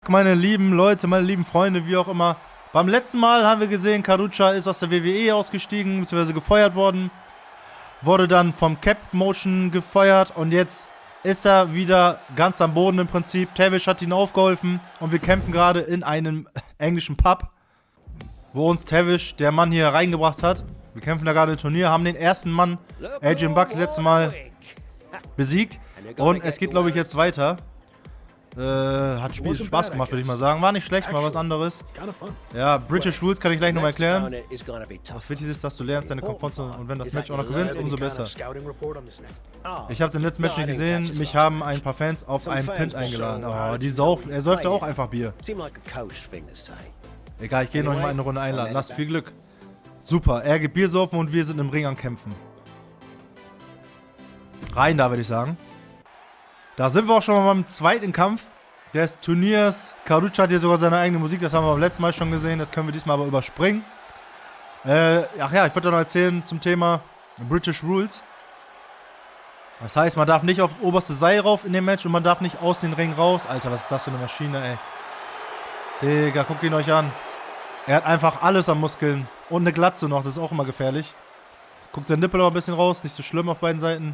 meine lieben Leute, meine lieben Freunde, wie auch immer. Beim letzten Mal haben wir gesehen, Karucha ist aus der WWE ausgestiegen, bzw. gefeuert worden. Wurde dann vom Captain Motion gefeuert und jetzt ist er wieder ganz am Boden im Prinzip. Tavish hat ihn aufgeholfen und wir kämpfen gerade in einem englischen Pub, wo uns Tavish, der Mann, hier reingebracht hat. Wir kämpfen da gerade im Turnier, haben den ersten Mann, Adrian Buck, letztes Mal besiegt. Und es geht, glaube ich, jetzt weiter. Hat Spaß gemacht, würde ich mal sagen. War nicht schlecht, mal was anderes. Ja, British Rules kann ich gleich noch mal erklären. Das Wichtigste ist, dass du lernst, deine Komfortzone. Und wenn das Match auch noch gewinnst, umso besser. Ich habe den letzten Match nicht gesehen. Mich haben ein paar Fans auf einen Pin eingeladen. Oh, die saufen. Er säuft ja auch einfach Bier. Egal, ich gehe noch mal eine Runde einladen. Lasst viel Glück. Super, er gibt Bier saufen und wir sind im Ring am Kämpfen. Rein da, würde ich sagen. Da sind wir auch schon mal beim zweiten Kampf des Turniers. Karucha hat hier sogar seine eigene Musik, das haben wir beim letzten Mal schon gesehen. Das können wir diesmal aber überspringen. Ach ja, ich wollte noch erzählen zum Thema British Rules. Das heißt, man darf nicht auf oberste Seil rauf in dem Match und man darf nicht aus dem Ring raus. Alter, was ist das für eine Maschine, ey. Digga, guckt ihn euch an. Er hat einfach alles an Muskeln. Und eine Glatze noch, das ist auch immer gefährlich. Guckt sein Nippel aber ein bisschen raus, nicht so schlimm auf beiden Seiten.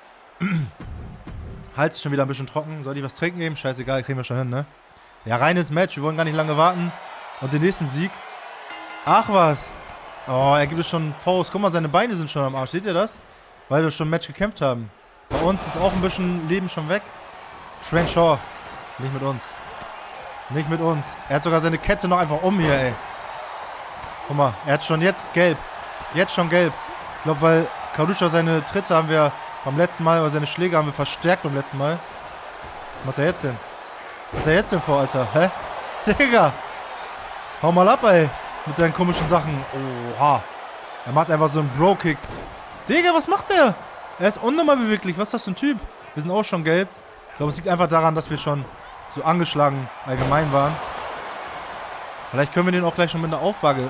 Hals ist schon wieder ein bisschen trocken. Soll ich was trinken geben? Scheißegal, kriegen wir schon hin, ne? Ja, rein ins Match. Wir wollen gar nicht lange warten. Und den nächsten Sieg. Ach was. Oh, er gibt es schon Faust. Guck mal, seine Beine sind schon am Arsch. Seht ihr das? Weil wir schon ein Match gekämpft haben. Bei uns ist auch ein bisschen Leben schon weg. Trent Shaw. Nicht mit uns. Nicht mit uns. Er hat sogar seine Kette noch einfach um hier, ey. Guck mal, er hat schon jetzt gelb. Jetzt schon gelb. Ich glaube, weil Karucha seine Tritte haben wir beim letzten Mal, oder seine Schläge haben wir verstärkt beim letzten Mal. Was macht er jetzt denn? Was hat er jetzt denn vor, Alter? Hä? Digga! Hau mal ab, ey. Mit seinen komischen Sachen. Oha. Er macht einfach so einen Bro-Kick. Digga, was macht er? Er ist unnormal beweglich. Was ist das für ein Typ? Wir sind auch schon gelb. Ich glaube, es liegt einfach daran, dass wir schon so angeschlagen allgemein waren. Vielleicht können wir den auch gleich schon mit einer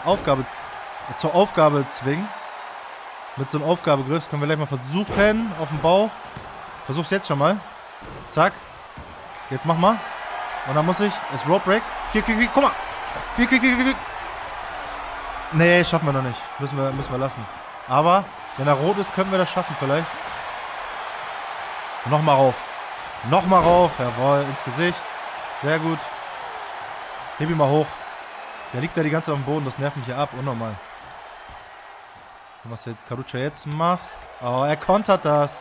zur Aufgabe zwingen. Mit so einem Aufgabegriff können wir gleich mal versuchen. Auf dem Bauch. Versuch's jetzt schon mal. Zack. Jetzt mach mal. Und dann muss ich. Ist Rope Break. Hier, guck mal. Hier. Nee, schaffen wir noch nicht. Müssen wir lassen. Aber, wenn er rot ist, können wir das schaffen vielleicht. Nochmal rauf. Nochmal rauf. Jawohl, ins Gesicht. Sehr gut. Heb ihn mal hoch. Der liegt da die ganze Zeit auf dem Boden. Das nervt mich hier ab. Unnormal. Und was jetzt Karucha jetzt macht. Oh, er kontert das.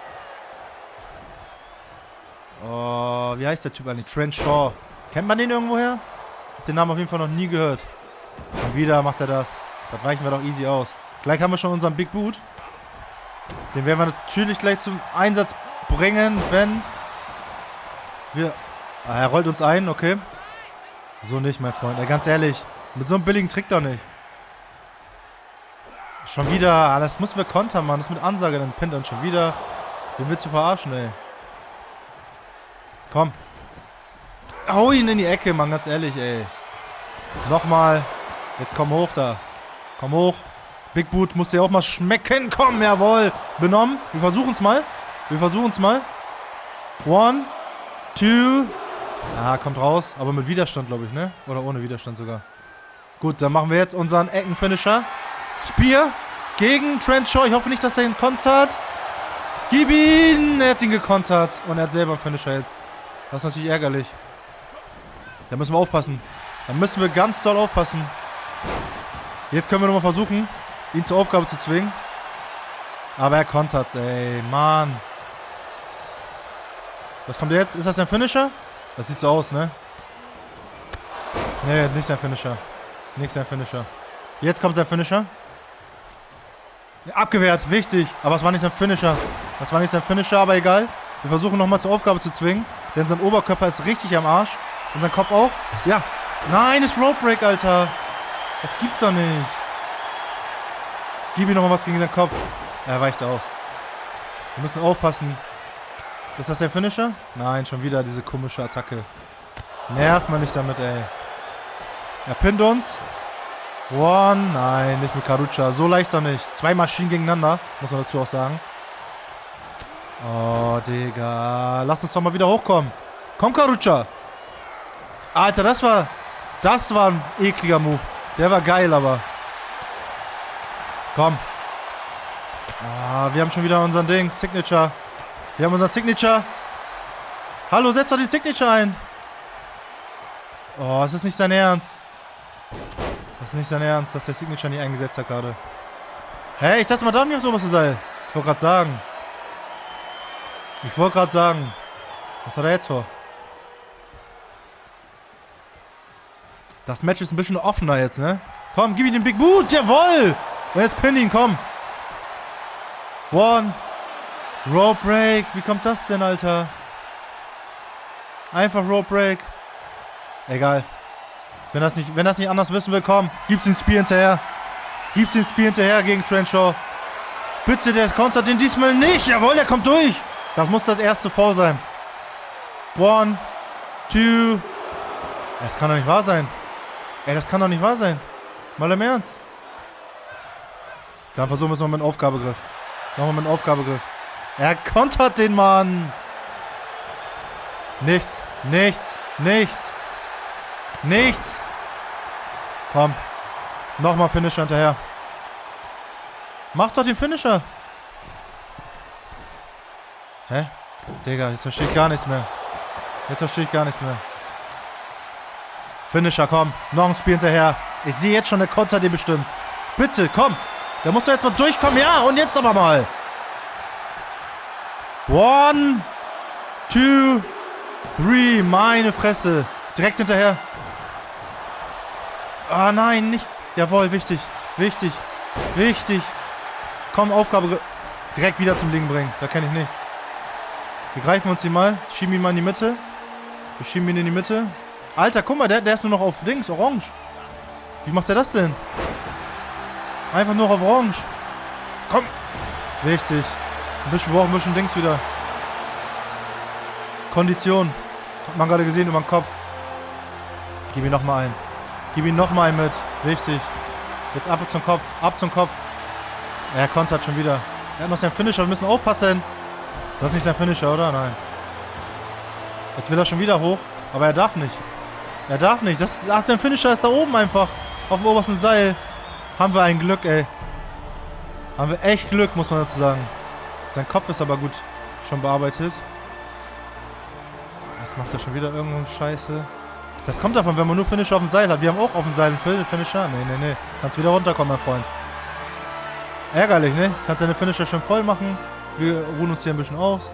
Oh, wie heißt der Typ eigentlich? Trent Shaw. Kennt man den irgendwoher? Hab den Namen auf jeden Fall noch nie gehört. Und wieder macht er das. Das weichen wir doch easy aus. Gleich haben wir schon unseren Big Boot. Den werden wir natürlich gleich zum Einsatz bringen, wenn wir... Ah, er rollt uns ein, okay. So nicht, mein Freund. Ja, ganz ehrlich. Mit so einem billigen Trick doch nicht. Schon wieder. Ah, das müssen wir kontern, Mann. Das mit Ansage. Dann pinnt er schon wieder. Wen willst du verarschen, ey? Komm. Hau ihn in die Ecke, Mann. Ganz ehrlich, ey. Nochmal. Jetzt komm hoch da. Komm hoch. Big Boot muss dir auch mal schmecken. Komm, jawohl. Benommen. Wir versuchen es mal. One. Two. Ah, kommt raus. Aber mit Widerstand, glaube ich, ne? Oder ohne Widerstand sogar. Gut, dann machen wir jetzt unseren Eckenfinisher. Spear gegen Trent Shaw. Ich hoffe nicht, dass er ihn kontert. Gib ihn! Er hat ihn gekontert. Und er hat selber einen Finisher jetzt. Das ist natürlich ärgerlich. Da müssen wir aufpassen. Da müssen wir ganz doll aufpassen. Jetzt können wir nochmal versuchen, ihn zur Aufgabe zu zwingen. Aber er kontert's, ey. Mann. Was kommt jetzt? Ist das sein Finisher? Das sieht so aus, ne? Nee, nicht sein Finisher. Nicht sein Finisher. Jetzt kommt sein Finisher. Ja, abgewehrt, wichtig. Aber es war nicht sein Finisher. Das war nicht sein Finisher, aber egal. Wir versuchen nochmal zur Aufgabe zu zwingen. Denn sein Oberkörper ist richtig am Arsch. Und sein Kopf auch. Ja. Nein, ist Rope Break, Alter. Das gibt's doch nicht. Gib ihm nochmal was gegen seinen Kopf. Er weicht aus. Wir müssen aufpassen. Ist das der Finisher? Nein, schon wieder diese komische Attacke. Nervt man nicht damit, ey. Er pinnt uns. One. Nein, nicht mit Karucha. So leicht doch nicht. Zwei Maschinen gegeneinander. Muss man dazu auch sagen. Oh, Digga. Lass uns doch mal wieder hochkommen. Komm, Karucha. Alter, das war ein ekliger Move. Der war geil, aber. Komm. Ah, wir haben schon wieder unseren Ding. Signature. Wir haben unser Signature. Hallo, setz doch die Signature ein. Oh, es ist nicht sein Ernst. Das ist nicht sein Ernst, dass der Signature nicht eingesetzt hat gerade. Hey, ich dachte mal, da nicht aufs oberste Seil. Ich wollte gerade sagen. Was hat er jetzt vor? Das Match ist ein bisschen offener jetzt, ne? Komm, gib ihm den Big Boot. Jawohl. Und jetzt pin ihn, komm. One. Rope Break. Wie kommt das denn, Alter? Einfach Rope Break. Egal. Wenn das nicht anders wissen will, komm. Gib's den Spear hinterher. Gib's den Spear hinterher gegen Crenshaw. Bitte, der kontert den diesmal nicht. Jawohl, der kommt durch. Das muss das erste Fall sein. 1, 2. Das kann doch nicht wahr sein. Ey, das kann doch nicht wahr sein. Mal im Ernst. Dann versuchen wir es noch mit dem Aufgabegriff. Nochmal mit dem Aufgabegriff. Er kontert den Mann. Nichts. Komm. Nochmal Finisher hinterher. Mach doch den Finisher. Hä? Digga, jetzt verstehe ich gar nichts mehr. Finisher, komm. Noch ein Spiel hinterher. Ich sehe jetzt schon, der Konter den bestimmt. Bitte, komm. Da musst du jetzt mal durchkommen. Ja, und jetzt aber mal. 1, 2, 3. Meine Fresse. Direkt hinterher. Ah, nein, nicht. Jawohl, wichtig. Komm, Aufgabe. Direkt wieder zum Ding bringen. Da kenne ich nichts. Wir greifen uns ihn mal. Schieben ihn mal in die Mitte. Wir schieben ihn in die Mitte. Alter, guck mal, der ist nur noch auf Dings, orange. Wie macht er das denn? Einfach nur auf orange. Komm. Richtig. Wir brauchen ein bisschen Dings wieder. Kondition. Hat man gerade gesehen über den Kopf. Gib ihn nochmal ein. Mit. Richtig. Jetzt ab zum Kopf. Er kontert schon wieder. Er hat noch seinen Finisher. Wir müssen aufpassen. Das ist nicht sein Finisher, oder? Nein. Jetzt will er schon wieder hoch. Aber er darf nicht. Sein Finisher ist da oben einfach. Auf dem obersten Seil. Haben wir ein Glück, ey. Haben wir echt Glück, muss man dazu sagen. Sein Kopf ist aber gut schon bearbeitet. Jetzt macht er schon wieder irgendeine Scheiße. Das kommt davon, wenn man nur Finisher auf dem Seil hat. Wir haben auch auf dem Seil einen Finisher. Nee. Kannst wieder runterkommen, mein Freund. Ärgerlich, ne? Kannst deine Finisher schon voll machen. Wir ruhen uns hier ein bisschen aus.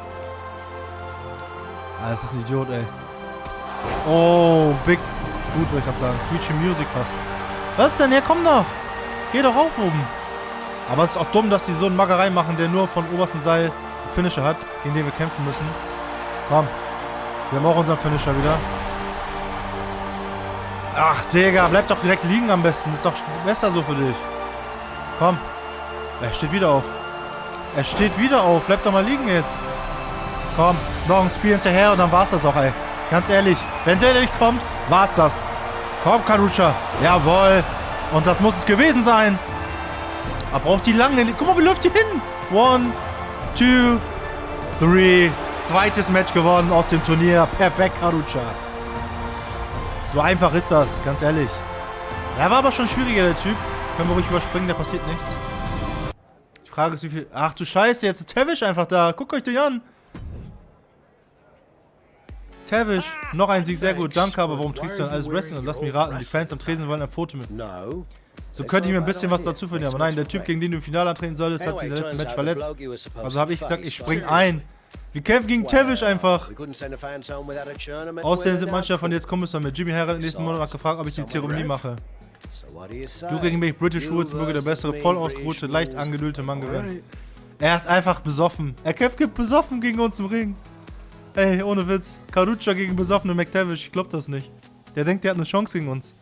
Ah, das ist ein Idiot, ey. Oh, Big Boot, wollte ich gerade sagen. Switch Music fast. Was denn? Ja, komm doch. Geh doch rauf oben. Aber es ist auch dumm, dass die so einen Magerei machen, der nur von obersten Seil einen Finisher hat, gegen den wir kämpfen müssen. Komm. Wir haben auch unseren Finisher wieder. Ach, Digga, bleib doch direkt liegen am besten. Ist doch besser so für dich. Komm. Er steht wieder auf. Bleib doch mal liegen jetzt. Komm, noch ein Spiel hinterher und dann war's das auch, ey. Ganz ehrlich, wenn der durchkommt, war's das. Komm, Karucha. Jawohl. Und das muss es gewesen sein. Er braucht die lange... Guck mal, wie läuft die hin? 1, 2, 3. Zweites Match gewonnen aus dem Turnier. Perfekt, Karucha. So einfach ist das, ganz ehrlich. Er war aber schon schwieriger, der Typ. Können wir ruhig überspringen, da passiert nichts. Die Frage ist, wie viel... Ach du Scheiße, jetzt ist Tavish einfach da. Guckt euch den an. Tavish, noch ein Sieg, sehr gut. Danke, aber warum trägst du denn alles Wrestling? Und lass mich raten, die Fans am Tresen wollen ein Foto mit. So könnte ich mir ein bisschen was dazu verdienen. Aber nein, der Typ, gegen den du im Finale antreten solltest, hat sich im letzten Match verletzt. Also habe ich gesagt, ich spring ein. Wir kämpfen gegen Tavish einfach. Außerdem sind manche davon jetzt Kumpels mit. Jimmy Herron im nächsten Monat gefragt, ob ich die Zeremonie mache. Du gegen mich, British Rules, möge der bessere, voll ausgeruhte, leicht angedüllte Mann gewinnen. Er ist einfach besoffen. Er kämpft besoffen gegen uns im Ring. Ey, ohne Witz. Karucha gegen besoffene McTavish, ich glaub das nicht. Der denkt, der hat eine Chance gegen uns.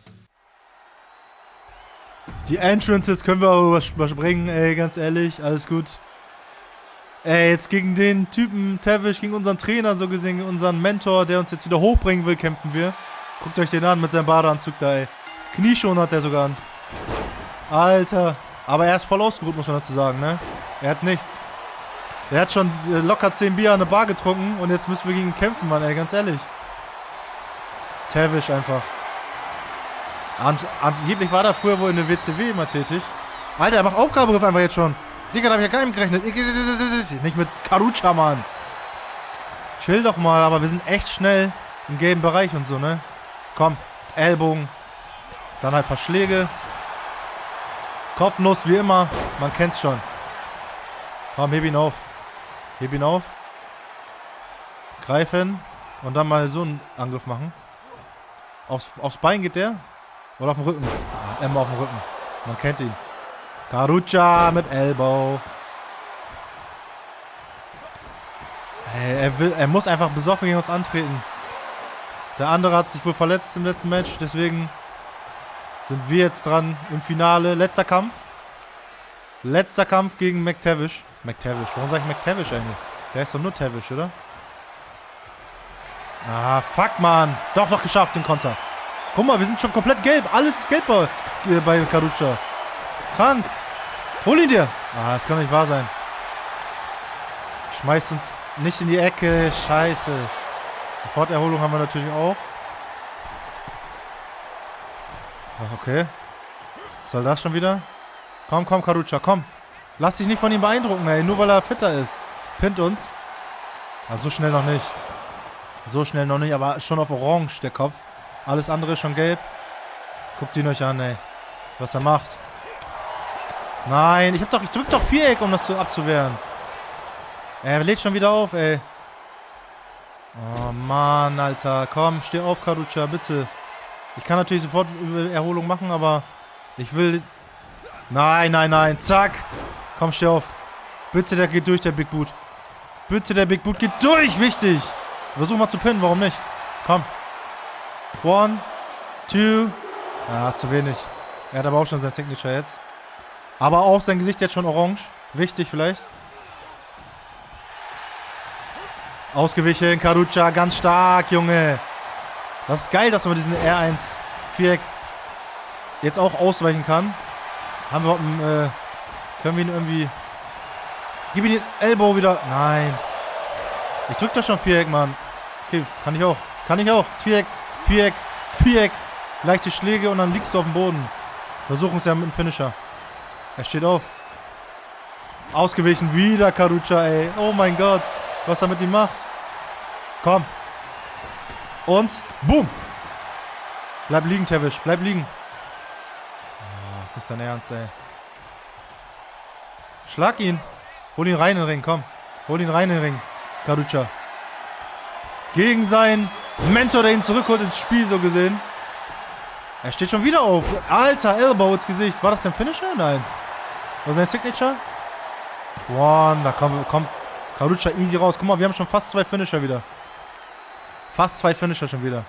Die Entrances können wir aber überspringen, ey, ganz ehrlich, alles gut. Ey, jetzt gegen den Typen Tavish, gegen unseren Trainer so gesehen, unseren Mentor, der uns jetzt wieder hochbringen will, kämpfen wir. Guckt euch den an mit seinem Badeanzug da, ey. Knieschoner hat der sogar an. Alter. Aber er ist voll ausgeruht, muss man dazu sagen, ne? Er hat nichts. Der hat schon locker 10 Bier an der Bar getrunken und jetzt müssen wir gegen ihn kämpfen, Mann, ey, ganz ehrlich. Tavish einfach. Angeblich war der früher wohl in der WCW immer tätig. Alter, er macht Aufgabegriff einfach jetzt schon. Digga, da hab ich ja gar nicht gerechnet. Nicht mit Karucha, Mann. Chill doch mal, aber wir sind echt schnell im gelben Bereich und so, ne? Komm, Ellbogen. Dann halt ein paar Schläge. Kopfnuss, wie immer. Man kennt's schon. Komm, heb ihn auf. Heb ihn auf. Greifen. Und dann mal so einen Angriff machen. Aufs Bein geht der? Oder auf den Rücken? Ja, immer auf den Rücken. Man kennt ihn. Karucha mit Elbow. Hey, er muss einfach besoffen gegen uns antreten. Der andere hat sich wohl verletzt im letzten Match. Deswegen sind wir jetzt dran im Finale. Letzter Kampf. Letzter Kampf gegen McTavish. McTavish. Warum sage ich McTavish eigentlich? Der ist doch nur Tavish, oder? Ah, fuck, Mann. Doch geschafft, den Konter. Guck mal, wir sind schon komplett gelb. Alles ist gelb bei Karucha. Krank. Hol ihn dir. Ah, das kann nicht wahr sein. Schmeißt uns nicht in die Ecke. Scheiße. Soforterholung haben wir natürlich auch. Ach, okay. Was soll das schon wieder? Komm, Karucha, komm. Lass dich nicht von ihm beeindrucken, ey. Nur weil er fitter ist. Pinnt uns. Ah, so schnell noch nicht. So schnell noch nicht, aber schon auf Orange der Kopf. Alles andere ist schon gelb. Guckt ihn euch an, ey. Was er macht. Nein, ich drück doch Viereck, um das abzuwehren. Er lädt schon wieder auf, ey. Oh Mann, Alter. Komm, steh auf, Karucha, bitte. Ich kann natürlich sofort Erholung machen, aber ich will... Nein. Zack. Komm, steh auf. Bitte, der geht durch, der Big Boot. Bitte, der Big Boot geht durch. Wichtig. Versuch mal zu pinnen, warum nicht? Komm. 1, 2. Ah, ist zu wenig. Er hat aber auch schon sein Signature jetzt. Aber auch sein Gesicht jetzt schon orange. Wichtig vielleicht. Ausgewichen, Karucha, ganz stark, Junge. Das ist geil, dass man diesen R1-Viereck jetzt auch ausweichen kann. Haben wir, können wir ihn irgendwie... Gib ihm den Elbow wieder. Nein. Ich drück doch schon Viereck, Mann. Okay, kann ich auch. Viereck. Leichte Schläge und dann liegst du auf dem Boden. Versuchen es ja mit dem Finisher. Er steht auf. Ausgewichen, wieder Karucha, ey. Oh mein Gott. Was er mit ihm macht. Komm. Und, boom. Bleib liegen, Tavish. Bleib liegen. Oh, ist nicht dein Ernst, ey. Schlag ihn. Hol ihn rein in den Ring, komm. Hol ihn rein in den Ring. Karucha. Gegen seinen Mentor, der ihn zurückholt ins Spiel, so gesehen. Er steht schon wieder auf. Alter, Elbow ins Gesicht. War das dein Finisher? Nein. War sein Signature? One. Da kommt Karucha easy raus. Guck mal, wir haben schon fast 2 Finisher wieder. Fast 2 Finisher schon wieder.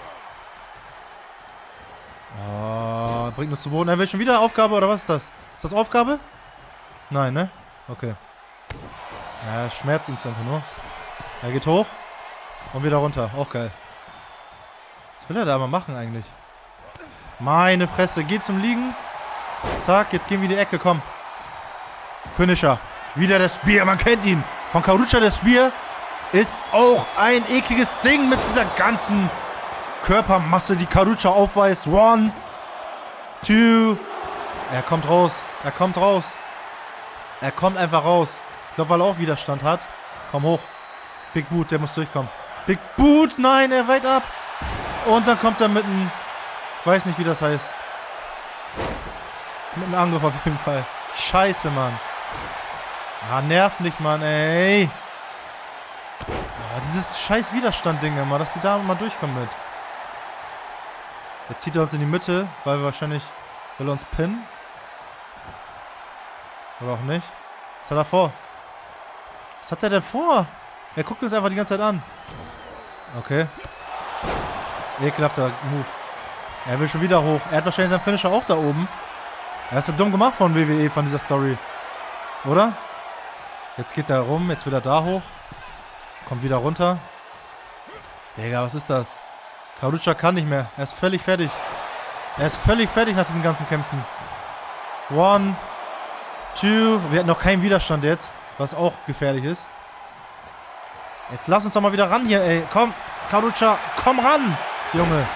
Oh, bringt uns zu Boden. Er will schon wieder Aufgabe, oder was ist das? Ist das Aufgabe? Nein, ne? Okay. Ja, schmerzt uns einfach nur. Er geht hoch. Und wieder runter. Auch geil. Was will er da mal machen eigentlich? Meine Fresse. Geht zum Liegen. Zack, jetzt gehen wir in die Ecke. Komm. Finisher. Wieder der Spear. Man kennt ihn. Von Karucha der Spear ist auch ein ekliges Ding mit dieser ganzen Körpermasse, die Karucha aufweist. 1, 2. Er kommt raus. Er kommt raus. Er kommt einfach raus. Ich glaube, weil er auch Widerstand hat. Komm hoch. Big Boot, der muss durchkommen. Big Boot, nein, er weicht ab. Und dann kommt er mit einem, ich weiß nicht, wie das heißt. Mit einem Angriff auf jeden Fall. Scheiße, Mann. Ah, nerv nicht, Mann, ey. Ah, dieses scheiß Widerstand-Ding immer, dass die da mal durchkommen mit. Jetzt zieht er uns in die Mitte, weil wir wahrscheinlich, will er uns pinnen. Oder auch nicht. Was hat er vor? Was hat er denn vor? Er guckt uns einfach die ganze Zeit an. Okay. Ekelhafter Move. Er will schon wieder hoch. Er hat wahrscheinlich seinen Finisher auch da oben. Er ist ja dumm gemacht von WWE, von dieser Story. Oder? Jetzt geht er rum. Jetzt will er da hoch. Kommt wieder runter. Digga, was ist das? Karucha kann nicht mehr. Er ist völlig fertig. Er ist völlig fertig nach diesen ganzen Kämpfen. 1, 2. Wir hatten noch keinen Widerstand jetzt. Was auch gefährlich ist. Jetzt lass uns doch mal wieder ran hier, ey. Komm, Karucha, komm ran. Junge.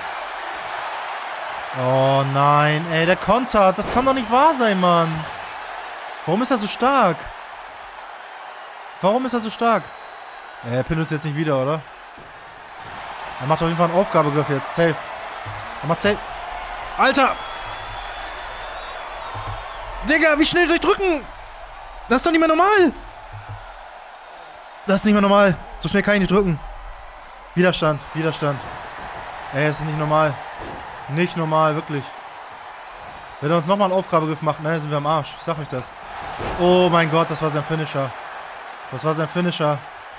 Oh nein, ey, der Konter. Das kann doch nicht wahr sein, Mann. Warum ist er so stark? Warum ist er so stark? Er pinnt uns jetzt nicht wieder, oder? Er macht auf jeden Fall einen Aufgabegriff jetzt. Safe. Er macht safe. Alter! Digga, wie schnell soll ich drücken? Das ist doch nicht mehr normal. Das ist nicht mehr normal. So schnell kann ich nicht drücken. Widerstand, Widerstand. Ey, es ist nicht normal. Nicht normal, wirklich. Wenn er uns nochmal einen Aufgabegriff macht, ne, sind wir am Arsch. Ich sag euch das. Oh mein Gott, das war sein Finisher. Das war sein Finisher.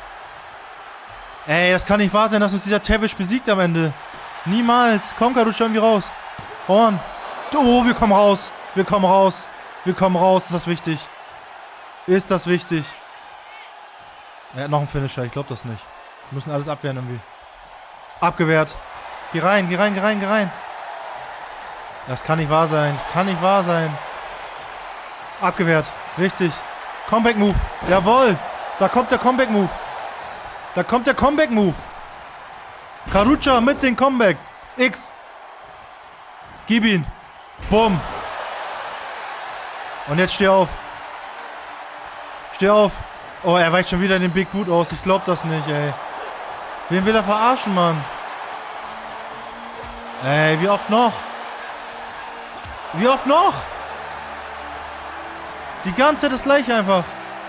Ey, das kann nicht wahr sein, dass uns dieser Tevish besiegt am Ende. Niemals. Komm, Karucha, irgendwie raus. Horn. Oh, wir kommen raus. Wir kommen raus. Wir kommen raus. Ist das wichtig? Ist das wichtig? Er hat noch einen Finisher. Ich glaube das nicht. Wir müssen alles abwehren irgendwie. Abgewehrt. Geh rein, geh rein, geh rein, geh rein. Das kann nicht wahr sein. Das kann nicht wahr sein. Abgewehrt. Richtig. Comeback-Move. Jawohl. Da kommt der Comeback-Move. Da kommt der Comeback-Move. Karucha mit dem Comeback. X. Gib ihn. Bumm. Und jetzt steh auf. Steh auf. Oh, er weicht schon wieder den Big Boot aus. Ich glaub das nicht, ey. Wen will er verarschen, Mann? Ey, wie oft noch? Wie oft noch? Die ganze Zeit das gleiche einfach.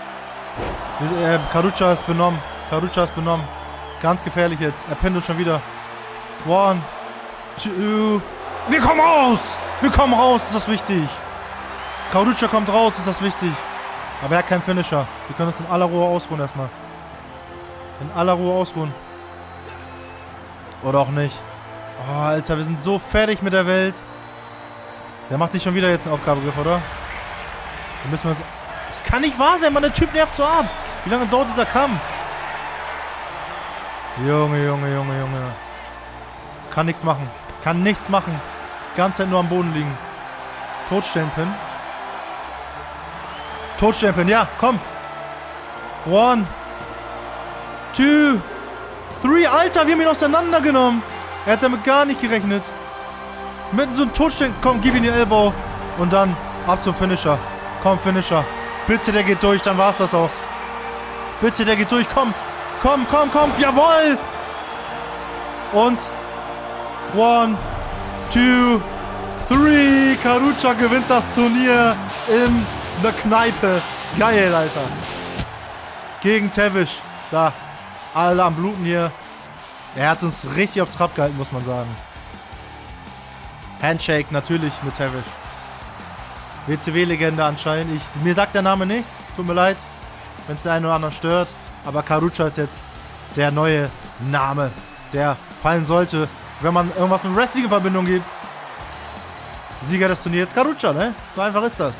Karucha ist benommen. Karucha ist benommen. Ganz gefährlich jetzt. Er pendelt schon wieder. 1, 2. Wir kommen raus! Wir kommen raus, ist das wichtig. Karucha kommt raus, ist das wichtig. Aber er hat keinen Finisher. Wir können uns in aller Ruhe ausruhen erstmal. In aller Ruhe ausruhen. Oder auch nicht. Oh, Alter, wir sind so fertig mit der Welt. Der macht sich schon wieder jetzt einen Aufgabegriff, oder? Dann müssen wir uns... Das kann nicht wahr sein, Mann. Der Typ nervt so ab. Wie lange dauert dieser Kampf? Junge, Junge, Junge, Junge. Kann nichts machen. Kann nichts machen. Die ganze Zeit nur am Boden liegen. Totstellen-Pin. Totstellen-Pin, ja, komm. 1, 2, 3. Alter, wir haben ihn auseinandergenommen. Er hat damit gar nicht gerechnet. Mit so einem Totstellen... Komm, gib ihm den Elbow. Und dann ab zum Finisher. Komm, Finisher. Bitte, der geht durch, dann war's das auch. Bitte, der geht durch, komm. Komm, komm, komm, jawohl! Und 1, 2, 3. Karucha gewinnt das Turnier in der Kneipe. Geil, Alter. Gegen Tevish. Da. Alle am Bluten hier. Er hat uns richtig auf Trab gehalten, muss man sagen. Handshake natürlich mit Tevish. WCW-Legende anscheinend. Mir sagt der Name nichts. Tut mir leid, wenn es den einen oder anderen stört. Aber Karucha ist jetzt der neue Name, der fallen sollte, wenn man irgendwas mit Wrestling in Verbindung gibt. Sieger des Turniers Karucha, ne? So einfach ist das.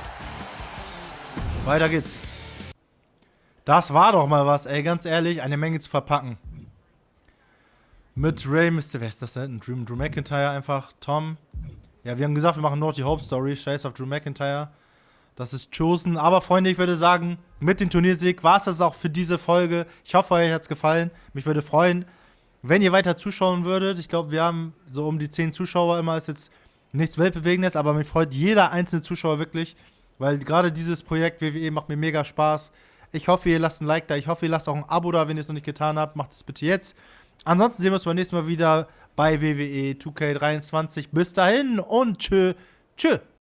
Weiter geht's. Das war doch mal was, ey, ganz ehrlich, eine Menge zu verpacken. Mit Ray Mysterio, wer ist das denn? Drew McIntyre einfach, Tom. Ja, wir haben gesagt, wir machen nur die Hauptstory, scheiß auf Drew McIntyre. Das ist chosen. Aber Freunde, ich würde sagen, mit dem Turniersieg war es das auch für diese Folge. Ich hoffe, euch hat es gefallen. Mich würde freuen, wenn ihr weiter zuschauen würdet. Ich glaube, wir haben so um die 10 Zuschauer immer. Ist jetzt nichts Weltbewegendes, aber mich freut jeder einzelne Zuschauer wirklich. Weil gerade dieses Projekt WWE macht mir mega Spaß. Ich hoffe, ihr lasst ein Like da. Ich hoffe, ihr lasst auch ein Abo da, wenn ihr es noch nicht getan habt. Macht es bitte jetzt. Ansonsten sehen wir uns beim nächsten Mal wieder bei WWE 2K23. Bis dahin und tschö.